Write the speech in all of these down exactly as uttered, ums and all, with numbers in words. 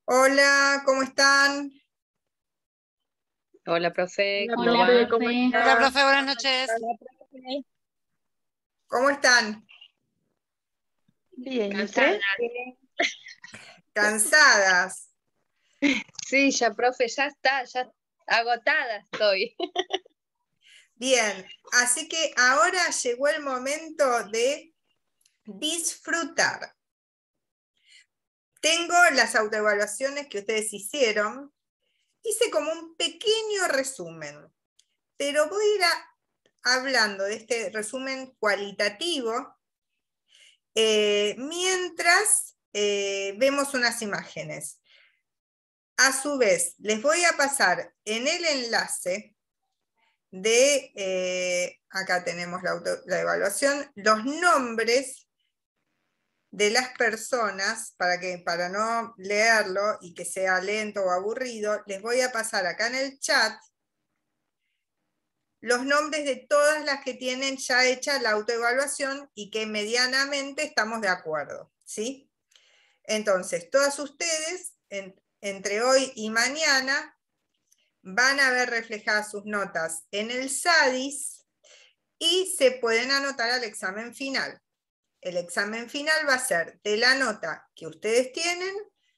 Hola, ¿cómo están? Hola, profe, Hola, ¿cómo profe, va? ¿cómo Hola, está? profe, buenas noches. Hola, profe. ¿Cómo están? Bien, ¿y Cansada. usted? ¿Cansadas? Sí, ya, profe, ya está, ya agotada estoy. Bien, así que ahora llegó el momento de disfrutar. Tengo las autoevaluaciones que ustedes hicieron. Hice como un pequeño resumen, pero voy a ir a- hablando de este resumen cualitativo eh, mientras eh, vemos unas imágenes. A su vez, les voy a pasar en el enlace de, eh, acá tenemos la, auto, la evaluación, los nombres de las personas, para, que, para no leerlo y que sea lento o aburrido, les voy a pasar acá en el chat los nombres de todas las que tienen ya hecha la autoevaluación y que medianamente estamos de acuerdo, ¿sí? Entonces, todas ustedes, en, entre hoy y mañana, van a ver reflejadas sus notas en el SADIS y se pueden anotar al examen final. El examen final va a ser de la nota que ustedes tienen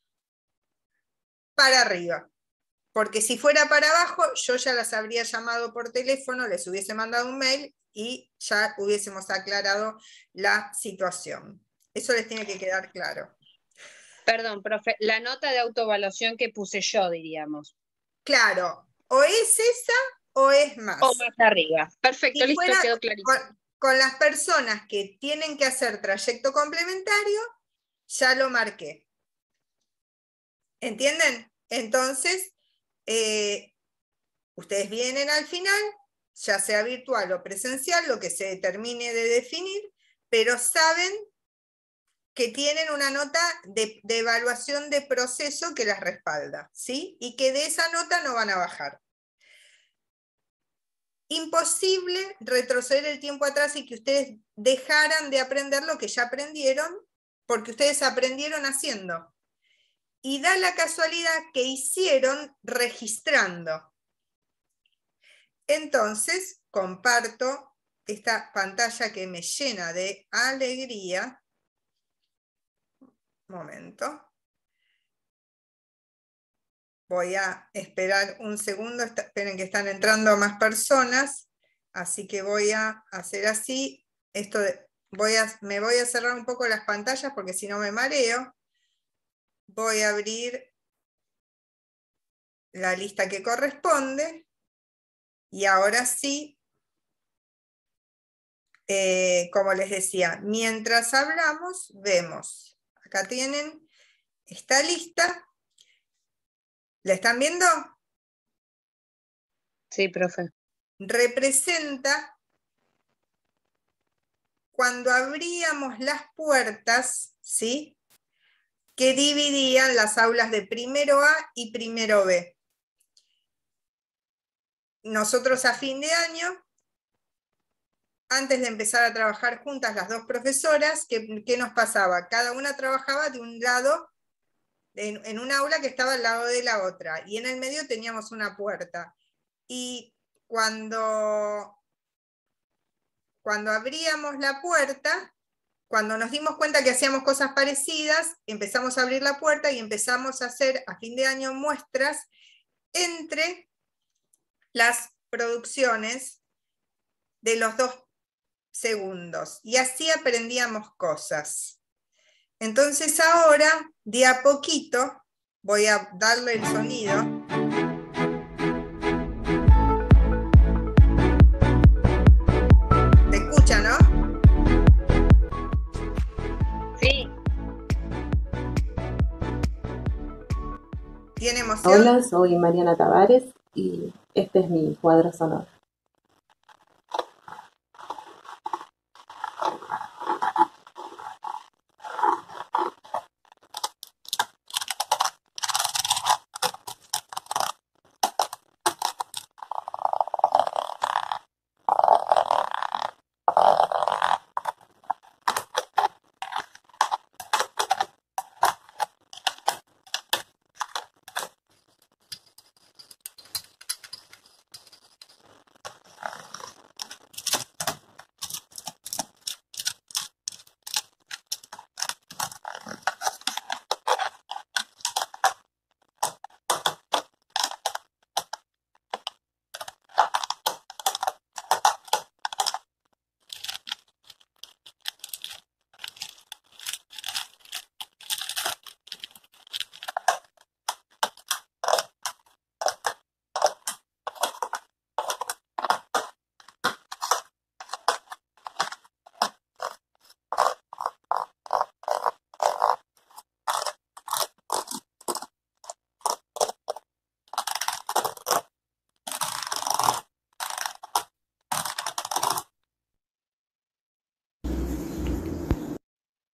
para arriba. Porque si fuera para abajo, yo ya las habría llamado por teléfono, les hubiese mandado un mail y ya hubiésemos aclarado la situación. Eso les tiene que quedar claro. Perdón, profe, la nota de autoevaluación que puse yo, diríamos. Claro, o es esa o es más. O más arriba. Perfecto, Si listo, fuera quedó clarísimo. con, con las personas que tienen que hacer trayecto complementario, ya lo marqué. ¿Entienden? Entonces, eh, ustedes vienen al final, ya sea virtual o presencial, lo que se termine de definir, pero saben que tienen una nota de, de evaluación de proceso que las respalda, ¿sí? Y que de esa nota no van a bajar. Imposible retroceder el tiempo atrás y que ustedes dejaran de aprender lo que ya aprendieron, porque ustedes aprendieron haciendo. Y da la casualidad que hicieron registrando. Entonces, comparto esta pantalla que me llena de alegría. Un momento. Voy a esperar un segundo. Esperen que están entrando más personas. Así que voy a hacer así. Esto de, voy a, me voy a cerrar un poco las pantallas porque si no me mareo. Voy a abrir la lista que corresponde. Y ahora sí, eh, como les decía, mientras hablamos, vemos. Acá tienen esta lista. ¿La están viendo? Sí, profe. Representa cuando abríamos las puertas, ¿sí?, que dividían las aulas de primero A y primero B. Nosotros a fin de año, antes de empezar a trabajar juntas las dos profesoras, ¿qué, qué nos pasaba? Cada una trabajaba de un lado, en, en un aula que estaba al lado de la otra, y en el medio teníamos una puerta. Y cuando, cuando abríamos la puerta, cuando nos dimos cuenta que hacíamos cosas parecidas, empezamos a abrir la puerta y empezamos a hacer a fin de año muestras entre las producciones de los dos segundos. Y así aprendíamos cosas. Entonces ahora, de a poquito, voy a darle el sonido. ¿Se escucha, no? Sí. ¿Tiene emoción? Hola, soy Mariana Tavares y este es mi cuadro sonoro.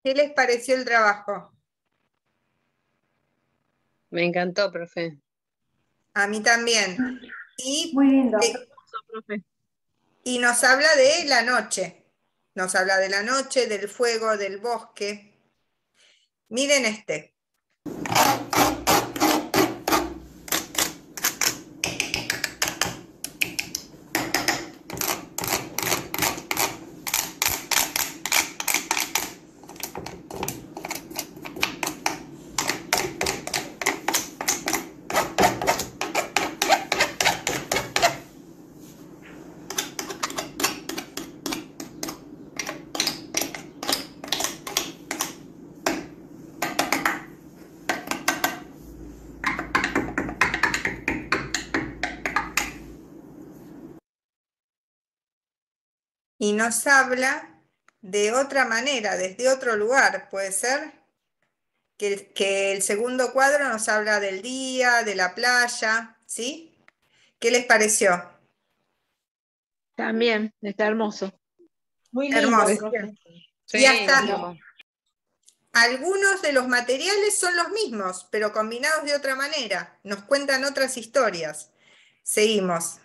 ¿Qué les pareció el trabajo? Me encantó, profe. A mí también. Y, Muy lindo. eh, Profe. y nos habla de la noche. Nos habla de la noche, del fuego, del bosque. Miren este. Y nos habla de otra manera, desde otro lugar, ¿puede ser? Que el, que el segundo cuadro nos habla del día, de la playa, ¿sí? ¿Qué les pareció? También, está hermoso. Muy lindo, Hermoso. profe. Sí, Y hasta no. algunos de los materiales son los mismos, pero combinados de otra manera. Nos cuentan otras historias. Seguimos.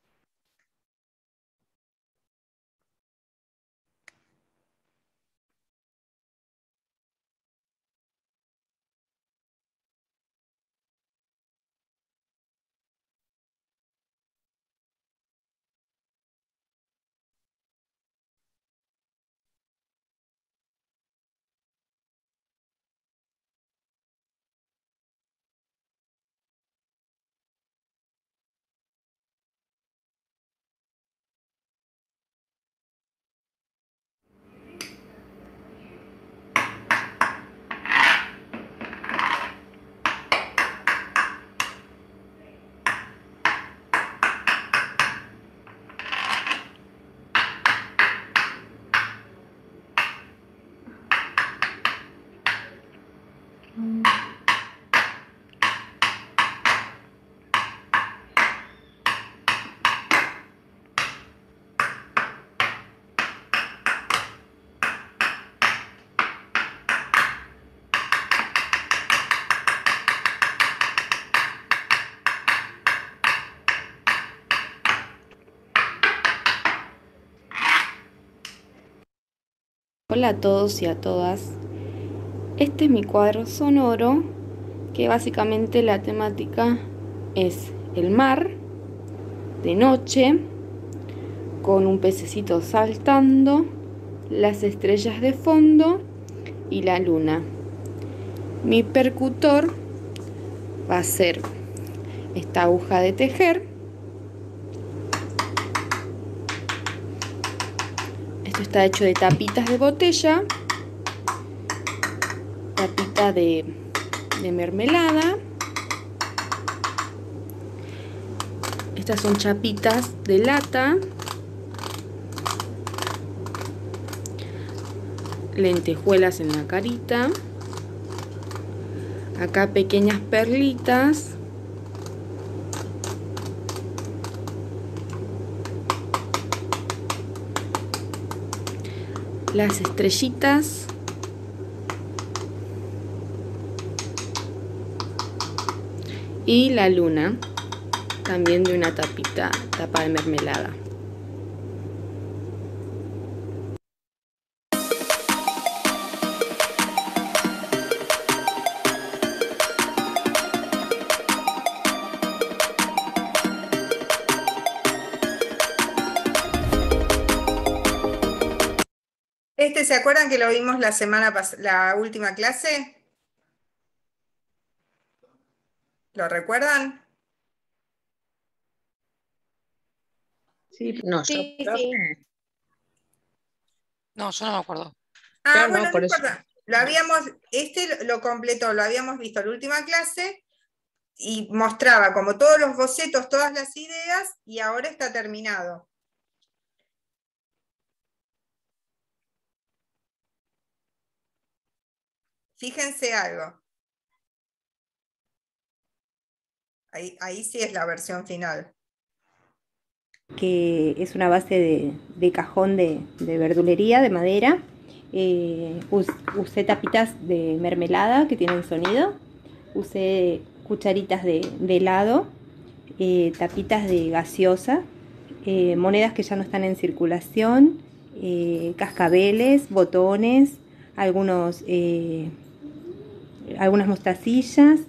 Hola a todos y a todas. Este es mi cuadro sonoro, que básicamente la temática es el mar de noche, con un pececito saltando, las estrellas de fondo y la luna. Mi percutor va a ser esta aguja de tejer. Esto está hecho de tapitas de botella, tapita de, de mermelada. Estas son chapitas de lata, lentejuelas en la carita, acá pequeñas perlitas, las estrellitas, y la luna, también de una tapita, tapa de mermelada. Este, ¿se acuerdan que lo vimos la semana pasada, la última clase? ¿Lo recuerdan? Sí, No, yo, sí, profe. sí. No, yo no me acuerdo. Ah, Yo bueno, no, no por eso. importa. Lo habíamos, este lo completó, lo habíamos visto en la última clase y mostraba como todos los bocetos, todas las ideas, y ahora está terminado. Fíjense algo. Ahí, ahí sí es la versión final. Que es una base de, de cajón de, de verdulería, de madera, eh, us- usé tapitas de mermelada que tienen sonido, usé cucharitas de, de helado, eh, tapitas de gaseosa, eh, monedas que ya no están en circulación, eh, cascabeles, botones, algunos, eh, algunas mostacillas,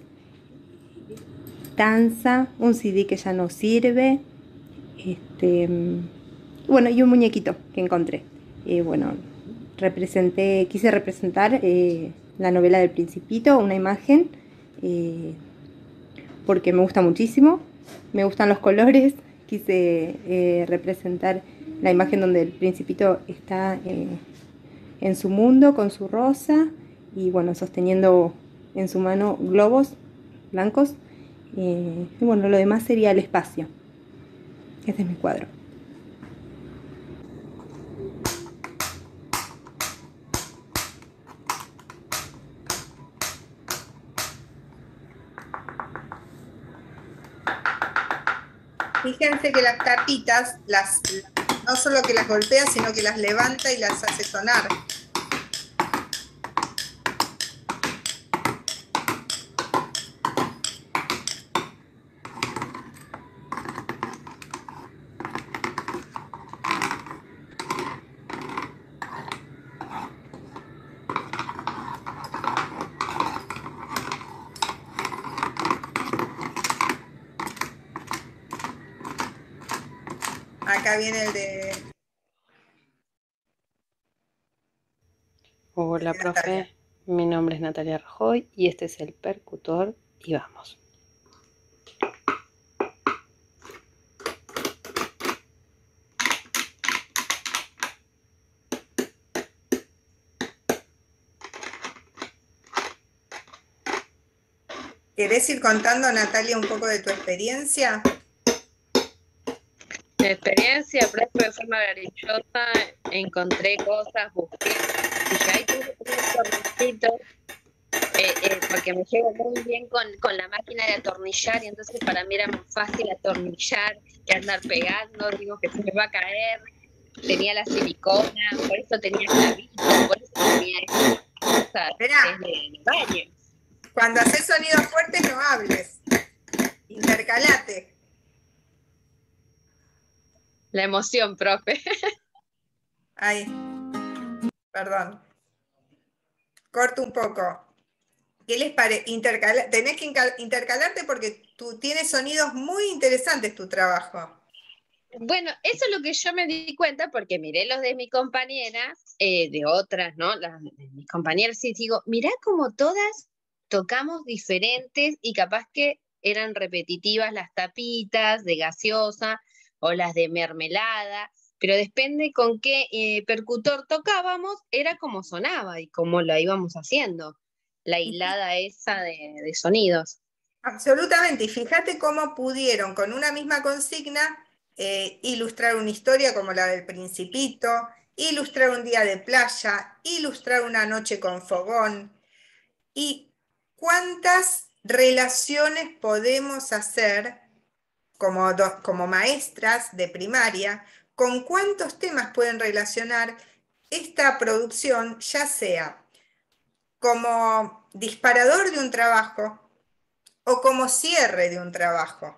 tanza, un C D que ya no sirve, este, bueno, y un muñequito que encontré. Eh, bueno, representé, quise representar eh, la novela del Principito, una imagen, eh, porque me gusta muchísimo, me gustan los colores, quise eh, representar la imagen donde el Principito está eh, en su mundo con su rosa y bueno, sosteniendo en su mano globos blancos. Eh, y bueno, lo demás sería el espacio. Este es mi cuadro. Fíjense que las tapitas, las, no solo que las golpea, sino que las levanta y las hace sonar. Acá viene el de... Hola, de Natalia. profe. Mi nombre es Natalia Rajoy y este es el percutor y vamos. ¿Querés ir contando, Natalia, un poco de tu experiencia? Mi experiencia, profe, fue maravillosa. Encontré cosas, busqué. Dije, ay, tengo que poner un tornillito. Eh, eh, porque me llevo muy bien con, con la máquina de atornillar y entonces para mí era más fácil atornillar que andar pegando, digo que se me va a caer. Tenía la silicona, por eso tenía clavito, por eso tenía esas cosas Esperá. desde el baño. Cuando haces sonidos fuertes no hables. Intercalate. La emoción, profe. Ahí. Perdón. Corto un poco. ¿Qué les parece? Intercala- Tenés que inca- intercalarte porque tú tienes sonidos muy interesantes tu trabajo. Bueno, eso es lo que yo me di cuenta porque miré los de mi compañera, eh, de otras, ¿no? Las de mis compañeras y digo, mirá como todas tocamos diferentes y capaz que eran repetitivas las tapitas de gaseosa o las de mermelada, pero depende con qué eh, percutor tocábamos, era como sonaba y cómo la íbamos haciendo, la Y fí- hilada esa de, de sonidos. Absolutamente. Y fíjate cómo pudieron con una misma consigna eh, ilustrar una historia como la del Principito, ilustrar un día de playa, ilustrar una noche con fogón. ¿Y cuántas relaciones podemos hacer como, do- como maestras de primaria? ¿Con cuántos temas pueden relacionar esta producción, ya sea como disparador de un trabajo o como cierre de un trabajo?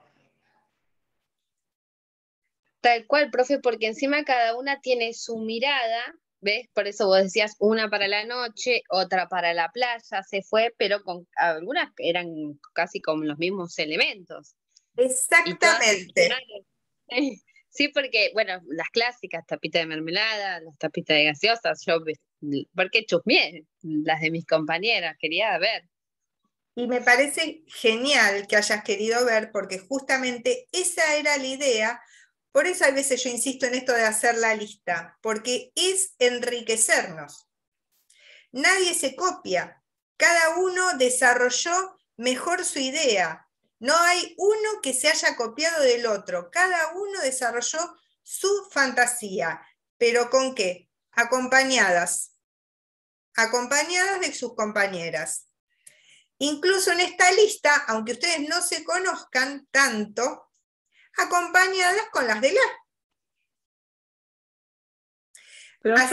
Tal cual, profe, porque encima cada una tiene su mirada, ¿ves? Por eso vos decías una para la noche, otra para la playa, se fue, pero con algunas eran casi con los mismos elementos. Y todas Exactamente. funcionaron. Sí, porque, bueno, las clásicas, tapita de mermelada, las tapitas de gaseosas, yo, porque chusmeé las de mis compañeras, quería ver. Y me parece genial que hayas querido ver, porque justamente esa era la idea. Por eso a veces yo insisto en esto de hacer la lista, porque es enriquecernos. Nadie se copia, cada uno desarrolló mejor su idea. No hay uno que se haya copiado del otro, cada uno desarrolló su fantasía. ¿Pero con qué? Acompañadas, acompañadas de sus compañeras. Incluso en esta lista, aunque ustedes no se conozcan tanto, acompañadas con las de la. Profe, Así que,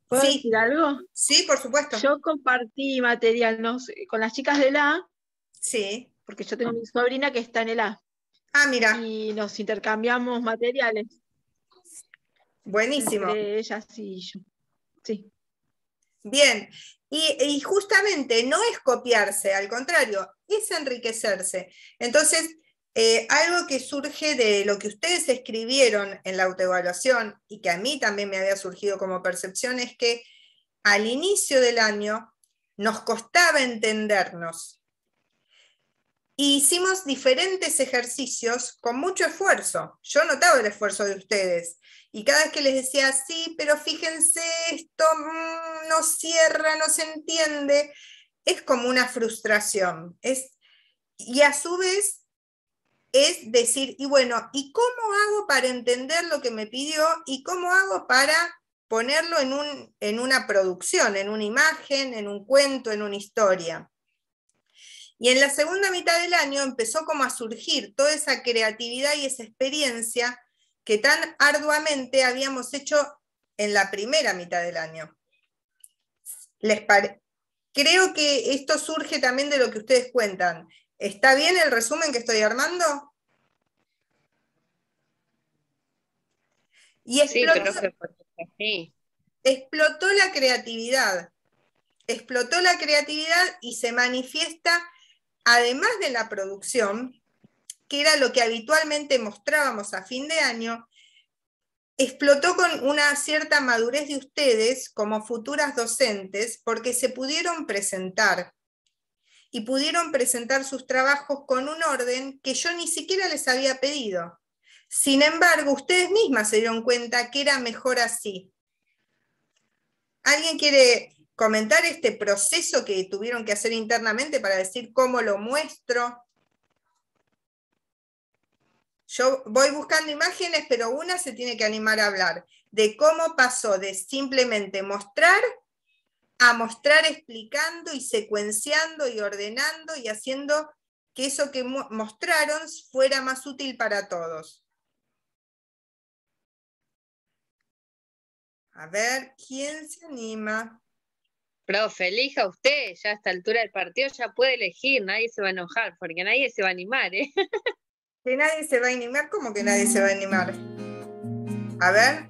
¿Puedo Sí, decir algo? sí, por supuesto. Yo compartí material no sé, con las chicas del A, Sí. porque yo tengo mi sobrina que está en el A, Ah, mira, y nos intercambiamos materiales buenísimo. entre ellas y yo. Sí. Bien, y, y justamente no es copiarse, al contrario, es enriquecerse. Entonces, eh, algo que surge de lo que ustedes escribieron en la autoevaluación y que a mí también me había surgido como percepción es que al inicio del año nos costaba entendernos. Y hicimos diferentes ejercicios con mucho esfuerzo. Yo notaba el esfuerzo de ustedes. Y cada vez que les decía, sí, pero fíjense, esto mmm, no cierra, no se entiende, es como una frustración. Es, y a su vez es decir, y bueno, ¿y cómo hago para entender lo que me pidió? ¿Y cómo hago para ponerlo en, un, en una producción, en una imagen, en un cuento, en una historia? Y en la segunda mitad del año empezó como a surgir toda esa creatividad y esa experiencia que tan arduamente habíamos hecho en la primera mitad del año. ¿Les pare- Creo que esto surge también de lo que ustedes cuentan. ¿Está bien el resumen que estoy armando? Y Sí, explotó, creo que fue así. explotó la creatividad. Explotó la creatividad y se manifiesta, además de la producción, que era lo que habitualmente mostrábamos a fin de año, explotó con una cierta madurez de ustedes como futuras docentes porque se pudieron presentar y pudieron presentar sus trabajos con un orden que yo ni siquiera les había pedido. Sin embargo, ustedes mismas se dieron cuenta que era mejor así. ¿Alguien quiere comentar este proceso que tuvieron que hacer internamente para decir cómo lo muestro? Yo voy buscando imágenes, pero una se tiene que animar a hablar de cómo pasó de simplemente mostrar a mostrar explicando y secuenciando y ordenando y haciendo que eso que mostraron fuera más útil para todos. A ver, ¿quién se anima? Profe, elija usted, ya a esta altura del partido ya puede elegir, nadie se va a enojar, porque nadie se va a animar, ¿eh? ¿Que nadie se va a animar? ¿Cómo que nadie se va a animar? A ver.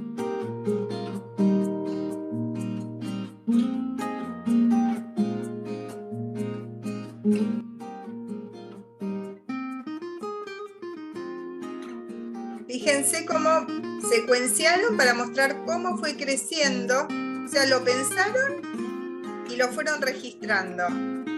Fíjense cómo secuenciaron para mostrar cómo fue creciendo, o sea, lo pensaron y lo fueron registrando.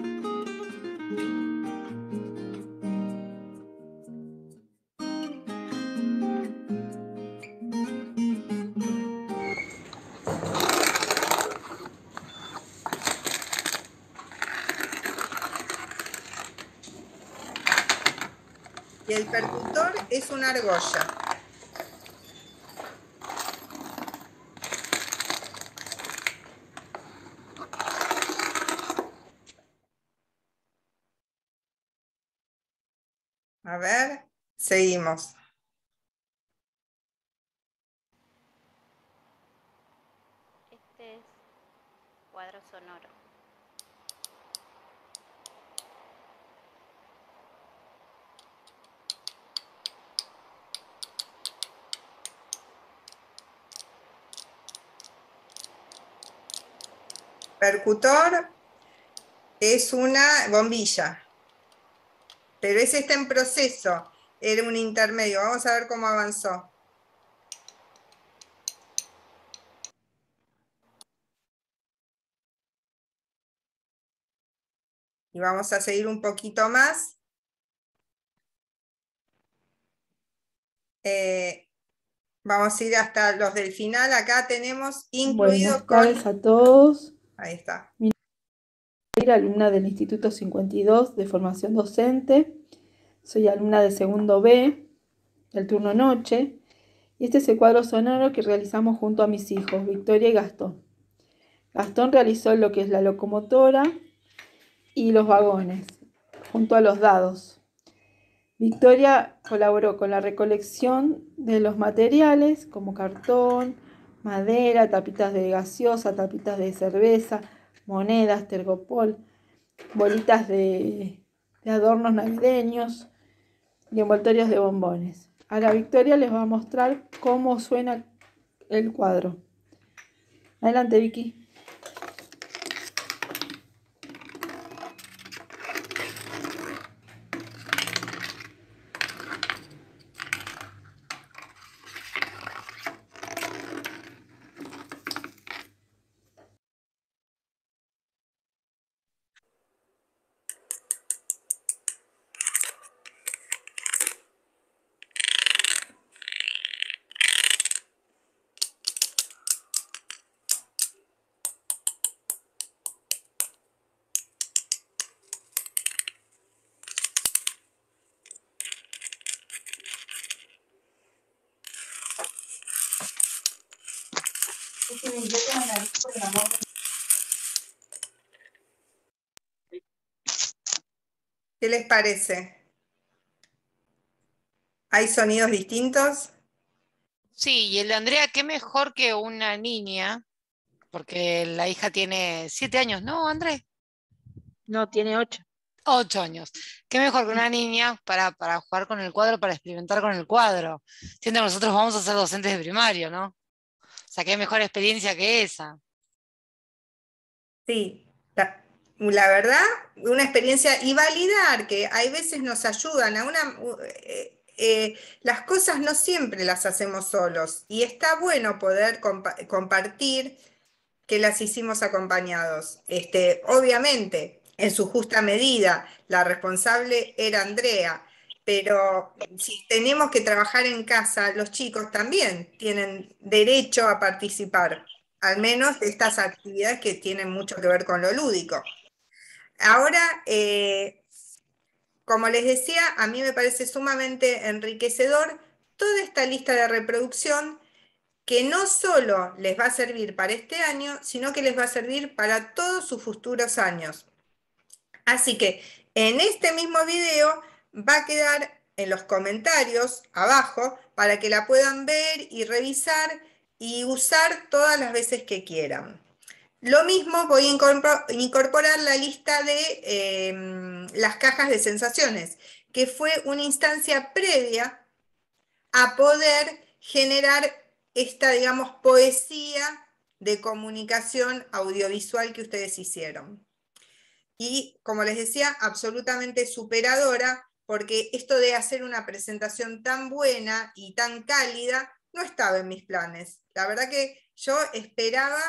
Y el percutor es una argolla. A ver, seguimos. Este es cuadro sonoro. Percutor es una bombilla, pero ese está en proceso, era un intermedio. Vamos a ver cómo avanzó. Y vamos a seguir un poquito más. Eh, vamos a ir hasta los del final. Acá tenemos incluido Buenas tardes con... a todos. Ahí está. Mi nombre es alumna del Instituto cincuenta y dos de Formación Docente. Soy alumna de segundo B, del turno noche. Y este es el cuadro sonoro que realizamos junto a mis hijos, Victoria y Gastón. Gastón realizó lo que es la locomotora y los vagones, junto a los dados. Victoria colaboró con la recolección de los materiales como cartón, madera, tapitas de gaseosa, tapitas de cerveza, monedas, tergopol, bolitas de, de adornos navideños y envoltorios de bombones. Ahora Victoria les va a mostrar cómo suena el cuadro. Adelante, Vicky. ¿Qué les parece? ¿Hay sonidos distintos? Sí, y el de Andrea, qué mejor que una niña, porque la hija tiene siete años, ¿no, Andrés? No, tiene ocho. Ocho años. Qué mejor que una niña para, para jugar con el cuadro, para experimentar con el cuadro. Siendo que nosotros vamos a ser docentes de primario, ¿no? O sea, qué mejor experiencia que esa. Sí, la, la verdad, una experiencia y validar que hay veces nos ayudan a una... eh, eh, las cosas no siempre las hacemos solos y está bueno poder compa compartir que las hicimos acompañados. Este, obviamente, en su justa medida, la responsable era Andrea, pero si tenemos que trabajar en casa, los chicos también tienen derecho a participar, al menos de estas actividades que tienen mucho que ver con lo lúdico. Ahora, eh, como les decía, a mí me parece sumamente enriquecedor toda esta lista de reproducción que no solo les va a servir para este año, sino que les va a servir para todos sus futuros años. Así que en este mismo video va a quedar en los comentarios abajo para que la puedan ver y revisar y usar todas las veces que quieran. Lo mismo voy a incorporar la lista de eh, las cajas de sensaciones, que fue una instancia previa a poder generar esta, digamos, poesía de comunicación audiovisual que ustedes hicieron. Y, como les decía, absolutamente superadora, porque esto de hacer una presentación tan buena y tan cálida no estaba en mis planes. La verdad que yo esperaba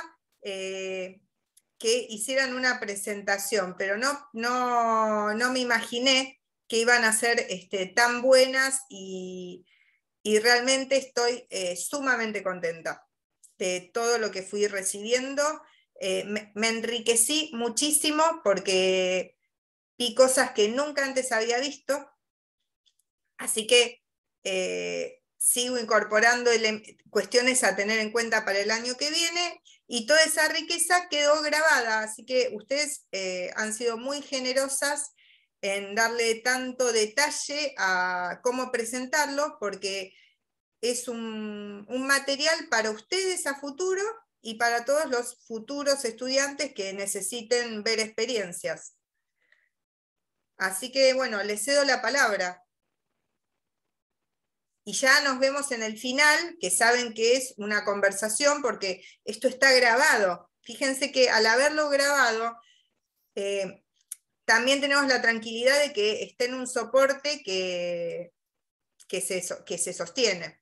eh, que hicieran una presentación, pero no, no, no me imaginé que iban a ser este, tan buenas y, y realmente estoy eh, sumamente contenta de todo lo que fui recibiendo. Eh, me, me enriquecí muchísimo porque vi cosas que nunca antes había visto, así que eh, sigo incorporando ele- cuestiones a tener en cuenta para el año que viene, y toda esa riqueza quedó grabada, así que ustedes eh, han sido muy generosas en darle tanto detalle a cómo presentarlo, porque es un, un material para ustedes a futuro y para todos los futuros estudiantes que necesiten ver experiencias. Así que bueno, les cedo la palabra. Y ya nos vemos en el final, que saben que es una conversación porque esto está grabado. Fíjense que al haberlo grabado, eh, también tenemos la tranquilidad de que esté en un soporte que, que, se, que se sostiene.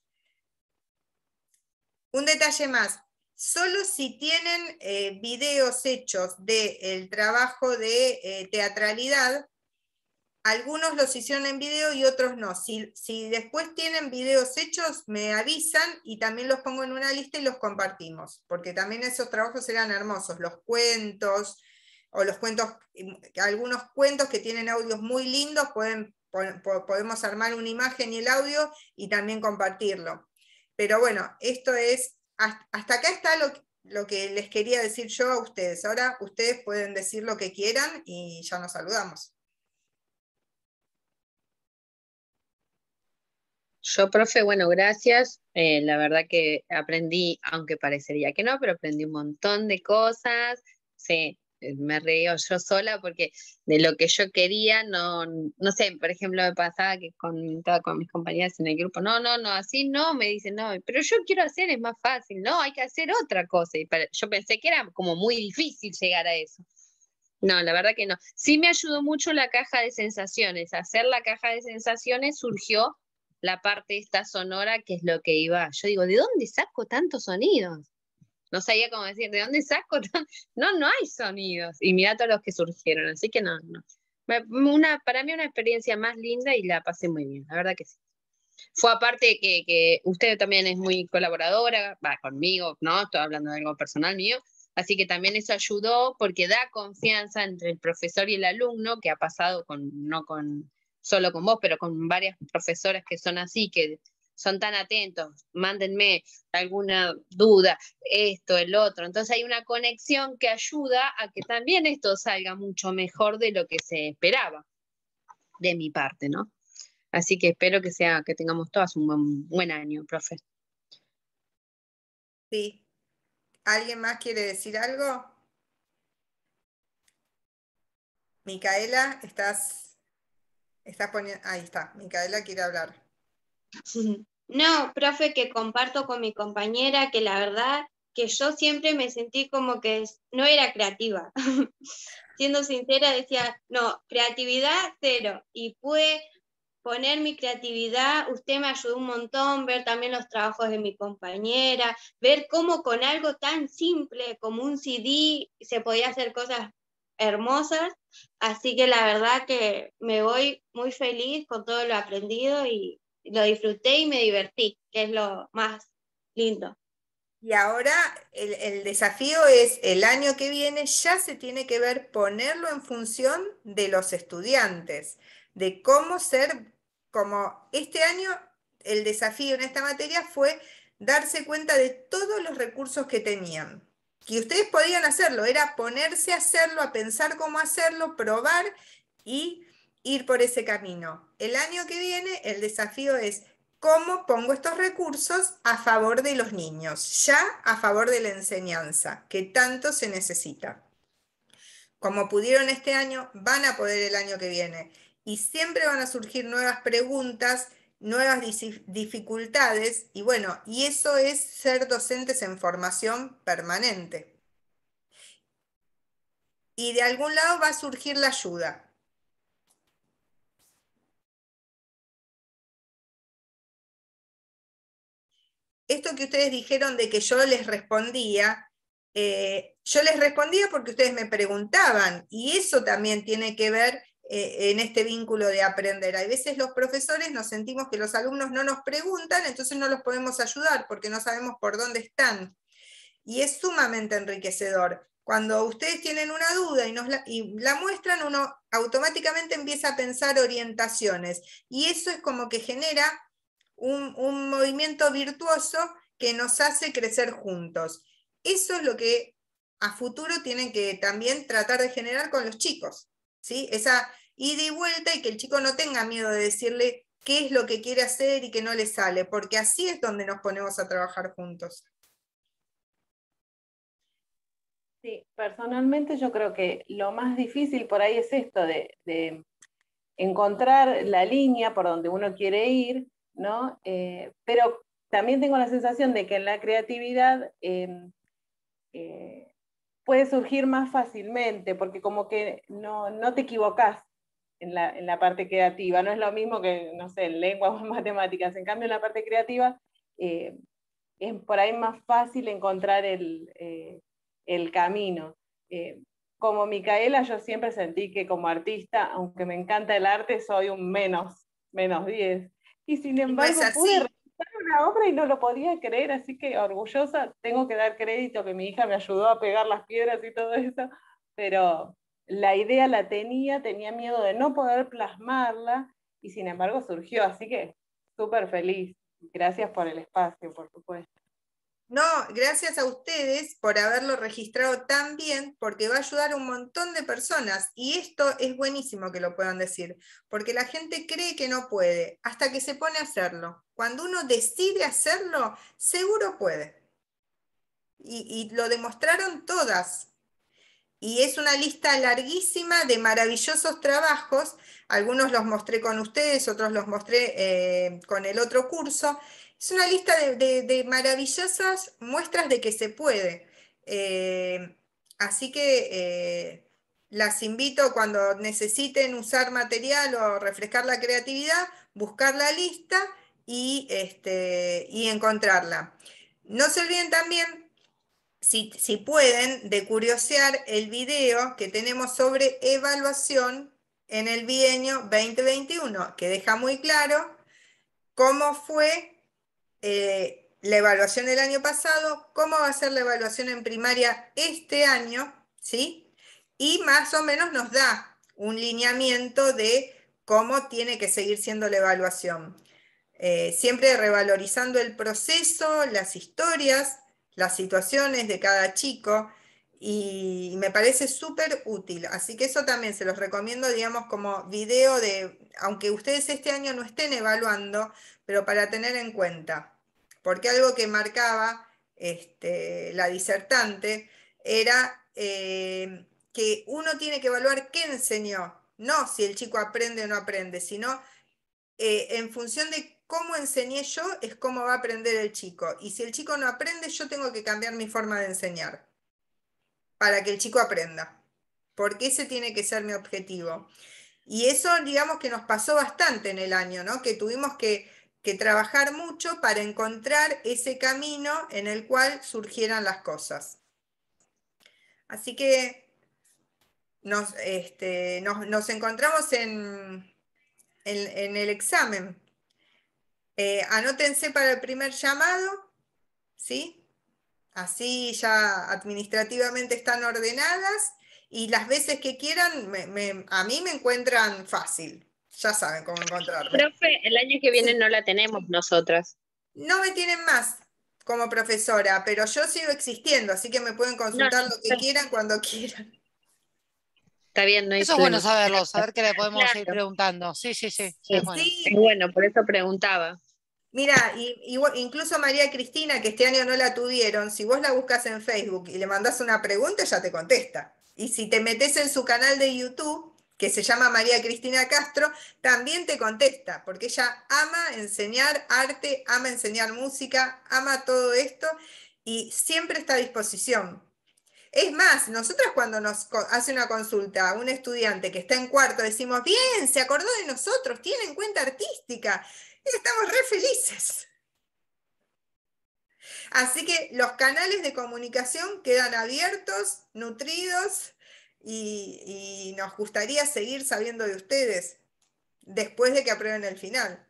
Un detalle más, solo si tienen eh, videos hechos del trabajo de eh, teatralidad, algunos los hicieron en video y otros no. Si, si después tienen videos hechos, me avisan y también los pongo en una lista y los compartimos, porque también esos trabajos eran hermosos, los cuentos, o los cuentos, algunos cuentos que tienen audios muy lindos, pueden, podemos armar una imagen y el audio y también compartirlo. Pero bueno, esto es, hasta acá está lo, lo que les quería decir yo a ustedes. Ahora ustedes pueden decir lo que quieran y ya nos saludamos. Yo, profe, bueno, gracias. Eh, la verdad que aprendí, aunque parecería que no, pero aprendí un montón de cosas. Sí, eh, me río yo sola porque de lo que yo quería, no, no sé, por ejemplo, me pasaba que comentaba con mis compañeras en el grupo, no, no, no, así no, me dicen, no, pero yo quiero hacer, es más fácil, no, hay que hacer otra cosa. Y para- yo pensé que era como muy difícil llegar a eso. No, la verdad que no. Sí me ayudó mucho la caja de sensaciones. Hacer la caja de sensaciones surgió la parte esta sonora, que es lo que iba. Yo digo, ¿de dónde saco tantos sonidos? No sabía cómo decir, ¿de dónde saco tan... No, no hay sonidos. Y mira todos los que surgieron, así que no, no. Me- Una, para mí una experiencia más linda y la pasé muy bien, la verdad que sí. Fue aparte que, que usted también es muy colaboradora, va conmigo, ¿no? Estoy hablando de algo personal mío, así que también eso ayudó porque da confianza entre el profesor y el alumno, que ha pasado con, no con solo con vos, pero con varias profesoras que son así, que son tan atentos, mándenme alguna duda, esto, el otro. Entonces hay una conexión que ayuda a que también esto salga mucho mejor de lo que se esperaba de mi parte, ¿no? Así que espero que sea, que tengamos todas un buen, buen año, profe. Sí. ¿Alguien más quiere decir algo? Micaela, estás, estás poniendo. Ahí está, Micaela quiere hablar. No, profe, que comparto con mi compañera que la verdad que yo siempre me sentí como que no era creativa. Siendo sincera, decía, no, creatividad cero. Y pude poner mi creatividad, usted me ayudó un montón, ver también los trabajos de mi compañera, ver cómo con algo tan simple como un C D se podía hacer cosas hermosas. Así que la verdad que me voy muy feliz con todo lo aprendido y lo disfruté y me divertí, que es lo más lindo. Y ahora el, el desafío es el año que viene ya se tiene que ver ponerlo en función de los estudiantes, de cómo ser, como este año el desafío en esta materia fue darse cuenta de todos los recursos que tenían. Que ustedes podían hacerlo, era ponerse a hacerlo, a pensar cómo hacerlo, probar y ir por ese camino. El año que viene el desafío es cómo pongo estos recursos a favor de los niños, ya a favor de la enseñanza, que tanto se necesita. Como pudieron este año, van a poder el año que viene. Y siempre van a surgir nuevas preguntas, nuevas dificultades, y bueno, y eso es ser docentes en formación permanente. Y de algún lado va a surgir la ayuda. Esto que ustedes dijeron de que yo les respondía, eh, yo les respondía porque ustedes me preguntaban, y eso también tiene que ver eh, en este vínculo de aprender. Hay veces los profesores nos sentimos que los alumnos no nos preguntan, entonces no los podemos ayudar porque no sabemos por dónde están. Y es sumamente enriquecedor. Cuando ustedes tienen una duda y, nos la, y la muestran, uno automáticamente empieza a pensar orientaciones, y eso es como que genera Un, un movimiento virtuoso que nos hace crecer juntos. Eso es lo que a futuro tienen que también tratar de generar con los chicos, ¿sí? Esa ida y vuelta, y que el chico no tenga miedo de decirle qué es lo que quiere hacer y que no le sale, porque así es donde nos ponemos a trabajar juntos. Sí, personalmente yo creo que lo más difícil por ahí es esto de, de encontrar la línea por donde uno quiere ir, ¿no? Eh, pero también tengo la sensación de que en la creatividad eh, eh, puede surgir más fácilmente, porque como que no, no te equivocás en la, en la parte creativa, no es lo mismo que, no sé, en lengua o en matemáticas, en cambio en la parte creativa eh, es por ahí más fácil encontrar el, eh, el camino. Eh, como Micaela, yo siempre sentí que como artista, aunque me encanta el arte, soy un menos, menos diez. Y sin embargo, no es pude realizar una obra y no lo podía creer, así que orgullosa, tengo que dar crédito que mi hija me ayudó a pegar las piedras y todo eso, pero la idea la tenía, tenía miedo de no poder plasmarla, y sin embargo surgió, así que súper feliz. Gracias por el espacio, por supuesto. No, gracias a ustedes por haberlo registrado tan bien, porque va a ayudar a un montón de personas. Y esto es buenísimo que lo puedan decir, porque la gente cree que no puede, hasta que se pone a hacerlo. Cuando uno decide hacerlo, seguro puede. Y, y lo demostraron todas. Y es una lista larguísima de maravillosos trabajos. Algunos los mostré con ustedes, otros los mostré eh, con el otro curso. Es una lista de, de, de maravillosas muestras de que se puede. Eh, así que eh, las invito cuando necesiten usar material o refrescar la creatividad, buscar la lista y, este, y encontrarla. No se olviden también, si, si pueden, de curiosear el video que tenemos sobre evaluación en el bienio veinte veintiuno, que deja muy claro cómo fue Eh, la evaluación del año pasado, cómo va a ser la evaluación en primaria este año, ¿sí? Y más o menos nos da un lineamiento de cómo tiene que seguir siendo la evaluación. Eh, siempre revalorizando el proceso, las historias, las situaciones de cada chico, y me parece súper útil. Así que eso también se los recomiendo, digamos, como video de, aunque ustedes este año no estén evaluando, pero para tener en cuenta. Porque algo que marcaba este, la disertante era eh, que uno tiene que evaluar qué enseñó, no si el chico aprende o no aprende, sino eh, en función de cómo enseñé yo es cómo va a aprender el chico. Y si el chico no aprende, yo tengo que cambiar mi forma de enseñar para que el chico aprenda. Porque ese tiene que ser mi objetivo. Y eso, digamos, que nos pasó bastante en el año, ¿no? Que tuvimos que, que trabajar mucho para encontrar ese camino en el cual surgieran las cosas. Así que nos, este, nos, nos encontramos en, en, en el examen. Eh, anótense para el primer llamado, ¿sí? Así ya administrativamente están ordenadas. Y las veces que quieran, me, me, a mí me encuentran fácil. Ya saben cómo encontrarme. Profe, el año que viene sí. No la tenemos nosotras. No me tienen más como profesora, pero yo sigo existiendo, así que me pueden consultar no, lo que quieran cuando quieran. Está bien, no hay Eso es bueno saberlo, saber que le podemos claro. ir preguntando. Sí, sí, sí. sí, es, bueno. sí. Es bueno, por eso preguntaba. Mira, y, y, incluso María Cristina, que este año no la tuvieron, si vos la buscas en Facebook y le mandás una pregunta, ella te contesta. Y si te metes en su canal de YouTube, que se llama María Cristina Castro, también te contesta, porque ella ama enseñar arte, ama enseñar música, ama todo esto y siempre está a disposición. Es más, nosotras cuando nos hace una consulta a un estudiante que está en cuarto, decimos, bien, se acordó de nosotros, tiene en cuenta artística, y estamos re felices. Así que los canales de comunicación quedan abiertos, nutridos, y, y nos gustaría seguir sabiendo de ustedes después de que aprueben el final.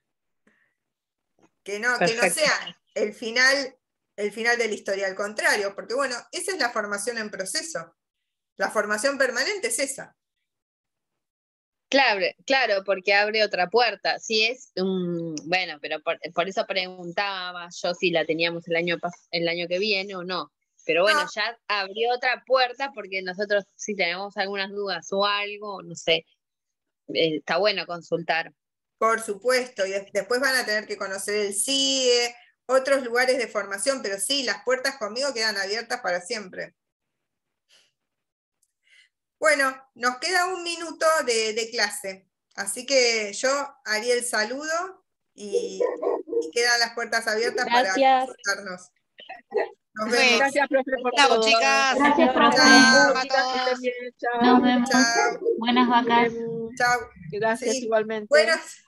Que no, que no sea el final, el final de la historia, al contrario, porque bueno, esa es la formación en proceso. La formación permanente es esa. Claro, claro, porque abre otra puerta. Sí es, um, bueno, pero por, por eso preguntaba yo si la teníamos el año, el año que viene o no. Pero bueno, no. Ya abrió otra puerta porque nosotros si tenemos algunas dudas o algo, no sé, eh, está bueno consultar. Por supuesto, y después van a tener que conocer el C I E, otros lugares de formación, pero sí, las puertas conmigo quedan abiertas para siempre. Bueno, nos queda un minuto de, de clase, así que yo haría el saludo y, y quedan las puertas abiertas. Gracias. Para consultarnos. Nos vemos. Gracias, profe, por Chao, todo. Chicas. Gracias, profe. Chao, a todos. Nos vemos. Chao. Buenas vacas. Chao. Gracias, sí. Igualmente. Buenas.